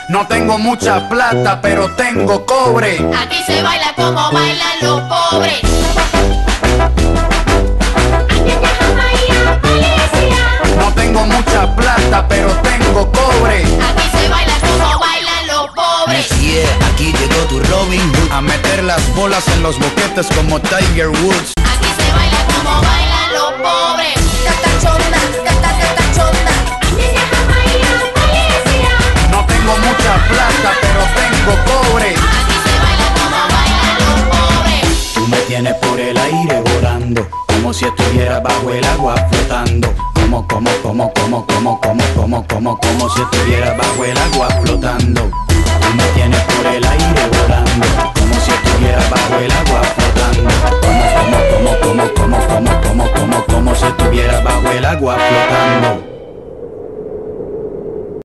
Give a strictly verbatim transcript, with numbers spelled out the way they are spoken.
No tengo mucha plata, pero tengo cobre. Aquí se baila como bailan los pobres. No tengo mucha plata, pero tengo cobre. Aquí se baila como bailan los pobres. Messi, aquí llegó tu Robin Hood A meter las bolas en los boquetes como Tiger Woods. Aquí se baila como bailan los pobres. Catachonda, cata, catachonda. No tengo mucha plata, pero tengo cobre. Aquí se baila como bailan los pobres. Tú me tienes por el aire volando, como si estuviera bajo el agua flotando. Como, como, como, como, como, como, como, como, como si estuviera bajo el agua flotando. Tú me tienes por el aire volando, como si estuviera bajo el agua flotando.